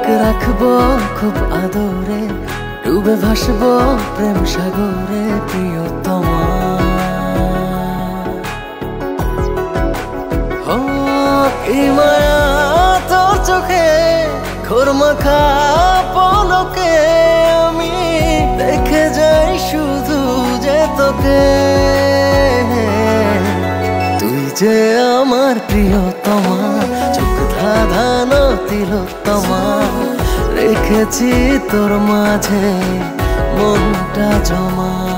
তোকে রাখবো খুব আদরে, ডুবে ভাসবো প্রেম সাগরে প্রিয়তমা। ও কি মায়া তোর চোখে, ঘোর মাখা পলকে আমি দেখে যাই শুধু যে তোকে। তুই যে আমার প্রিয়তমা, চোখ ধাঁধানো তিলোত্তমা, রেখেছি তোর মাঝে মনটা জমা।